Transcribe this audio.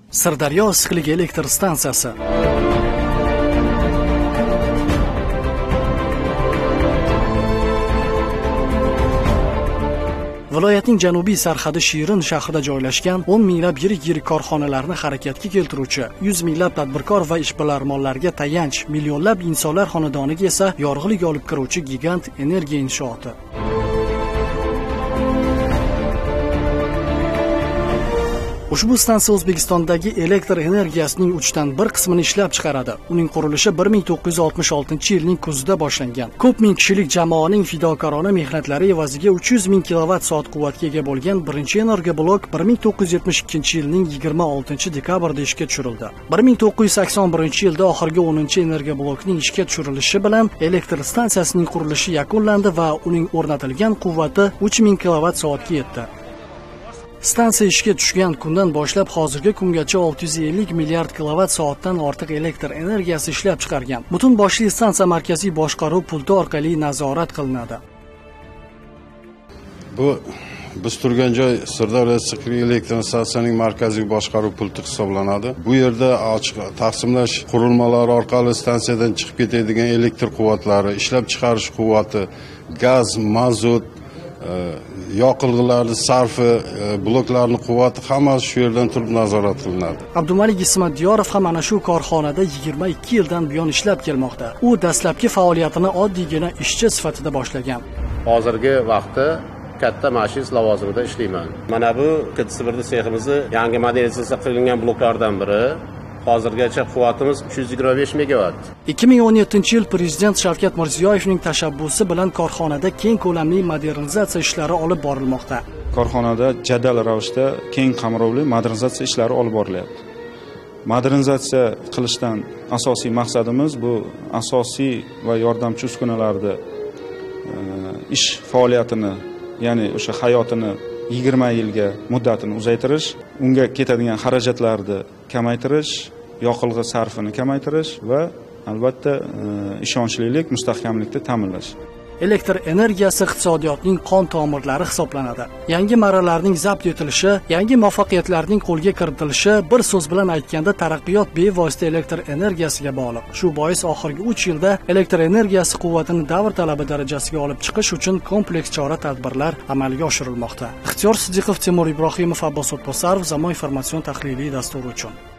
Sirdaryo issiqlik elektr stansiyasi. Viloyatning janubiy sarhadi Shirin shahrida joylashgan 10 minglab yirik korxonalarni harakatga keltiruvchi, 100 minglab tadbirkor va ishbilarmonlarga tayanch, millionlab insonlar xonadoniga esa yorug'lik olib kiruvchi gigant energiya inshooti. Ushbu stansiya O'zbekistondagi elektr energiyasining 3dan 1 qismini ishlab chiqaradi. Uning qurilishi 1966-yilning kuzida boshlangan. Ko'p ming kishilik jamoaning fidokorona mehnatlari evaziga 300 ming kilovatt-soat quvvatga ega bo'lgan birinchi energoblok 1972-yilning 26-dekabrida ishga tushirildi. 1981-yilda oxirgi 10-energoblokning ishga tushirilishi bilan elektr stansiyasining qurilishi yakunlandi va uning o'rnatilgan quvvati 3000 kilovatt-soatga yetdi. Stansiya ishga tushgan kundan boshlab hozirgi kungacha 650 milliard kilovatt-soatdan ortiq elektr energiyasi ishlab chiqargan. Butun boshli stansiya markaziy boshqaruv pulti orqali nazorat qilinadi. Bu biz turgan joy Sirdaryo issiqlik elektr stansiyasining markaziy boshqaruv pulti hisoblanadi. Bu yerda ochiq taqsimlash qurilmalari orqali stansiyadan chiqib ketadigan elektr quvvatlari, ishlab chiqarish quvvati, gaz, mazut, yoqilg'ilarni sarfi, bloklarning quvvati hammasi shu yerdan turib nazorat qilinadi. Abdumalik Ismatdiyorov ham ana shu korxonada 22 yildan buyon ishlab kelmoqda. U dastlabki faoliyatini oddiygina ishchi sifatida boshlagan. Hozirgi vaqtda katta mashinist lavozimida ishlayman. Mana bu Sibirda seximizning yangi modernizatsiya qilingan bloklardan biri. Hozirgacha quvvatimiz 325 megawatt. 2017-yil Prezident Shavkat Mirziyoyevning tashabbusi bilan korxonada keng ko'lamli modernizatsiya ishlari olib borilmoqda. Korxonada jadal ravishda keng qamrovli modernizatsiya ishlari olib borilyapti. Modernizatsiya qilishdan asosiy maqsadimiz bu asosiy va yordamchi uskunalarda ish faoliyatini, ya'ni o'sha hayotini 20 yilga muddatini uzaytirish, unga ketadigan xarajatlarni kamaytirish, yoqilg'i sarfini kamaytirish va albatta ishonchlilik, mustahkamlikni ta'minlash. Elektr energiyasi iqtisodiyotning qon tomirlari hisoblanadi. Yangi marralarning zabt etilishi, yangi muvaffaqiyatlarning qo'lga kiritilishi, bir so'z bilan aytganda taraqqiyot bevosita elektr energiyasiga bog'liq. Shu bois oxirgi 3 yilda elektr energiyasi quvvatini davr talabi darajasiga olib chiqish uchun kompleks chora-tadbirlar amalga oshirilmoqda. Ixtiyor Sidiqov, Timur Ibrohimov, Abbos O'tbosarov, Zamon informatsion tahliliy dasturi uchun.